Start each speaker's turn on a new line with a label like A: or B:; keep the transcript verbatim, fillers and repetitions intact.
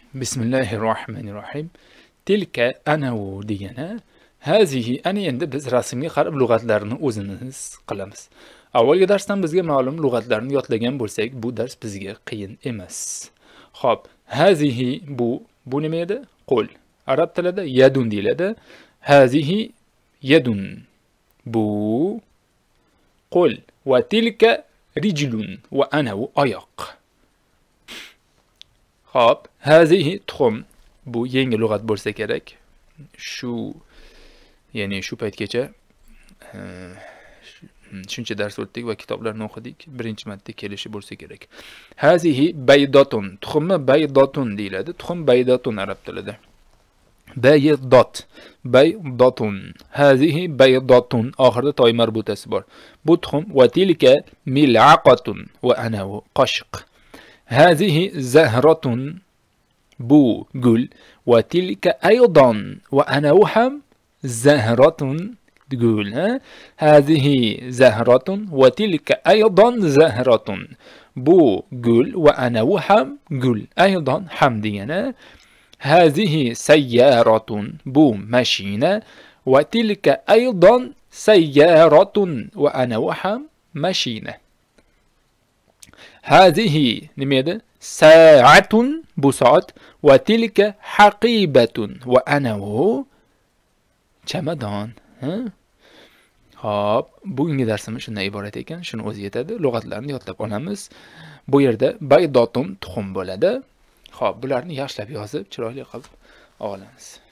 A: Bismillahirrohmanirrohim. Tilka anavu degani, hazihi ana endi biz rasmga qarab lug'atlarni o'zimiz qilamiz. Avvalgi darsdan bizga ma'lum lug'atlarni yodlagan bo'lsak, bu dars bizga qiyin emas. Xo'p, hazihi bu bu nima edi? Qo'l. Arab tilida yadun deyiladi. Hazihi yadun. Bu qo'l. Va tilka rijlun. Va anavu oyoq. Xo'p, hazihi tuxum. Bu yangi lug'at bo'lsa kerak. Shu ya'ni shu paytgacha shuncha dars o'tdik va kitoblarni o'qidik. Birinchi marta kelishi bo'lsa kerak. Hazihi baydatun. Tuxumni baydatun deyiladi. Tuxum baydatun arab tilida. Baydat. Baydatun. Hazihi baydatun. Oxirida toy marbutasi bor. Bu tuxum va tilka mil'aqatun va anahu qoshiq. Hazihi zahratun. Bu gul va tilka aydan va anahu ham zahratun gul. Hazihi zahratun va tilka aydan zahratun. Bu gul va anahu ham gul. Aydan ham degani. Hazihi sayyaratun. Bu mashina va tilka aydan sayyaratun va anahu ham mashina. Hazihi nima edi? Sa'atun bu soat va tilka haqibatun va anahu chamadon. Xo'p, bugungi darsimiz shundan iborat ekan. Shuni o'zi yetadi. Lug'atlarni yodlab olamiz. Bu yerda baydotun tuxum bo'ladi. Xo'p, bularni yaxshilab yozib, chiroyli qilib olamiz.